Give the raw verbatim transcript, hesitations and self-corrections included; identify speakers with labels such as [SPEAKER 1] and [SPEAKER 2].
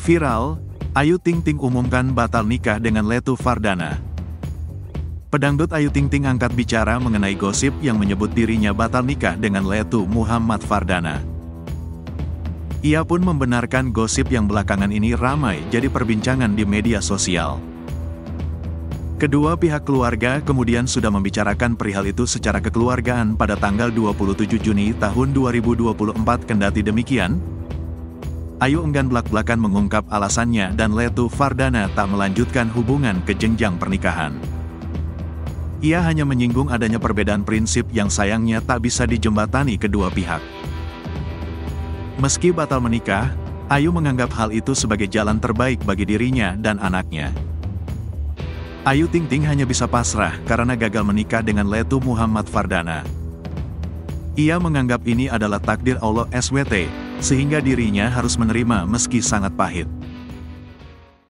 [SPEAKER 1] Viral, Ayu Ting Ting umumkan batal nikah dengan Letu Fardana. Pedangdut Ayu Ting Ting angkat bicara mengenai gosip yang menyebut dirinya batal nikah dengan Letu Muhammad Fardana. Ia pun membenarkan gosip yang belakangan ini ramai jadi perbincangan di media sosial. Kedua pihak keluarga kemudian sudah membicarakan perihal itu secara kekeluargaan pada tanggal dua puluh tujuh Juni tahun dua ribu dua puluh empat. Kendati demikian, Ayu enggan belak-belakan mengungkap alasannya dan Letu Fardana tak melanjutkan hubungan ke jenjang pernikahan. Ia hanya menyinggung adanya perbedaan prinsip yang sayangnya tak bisa dijembatani kedua pihak. Meski batal menikah, Ayu menganggap hal itu sebagai jalan terbaik bagi dirinya dan anaknya. Ayu Ting Ting hanya bisa pasrah karena gagal menikah dengan Letu Muhammad Fardana. Ia menganggap ini adalah takdir Allah S W T, sehingga dirinya harus menerima meski sangat pahit.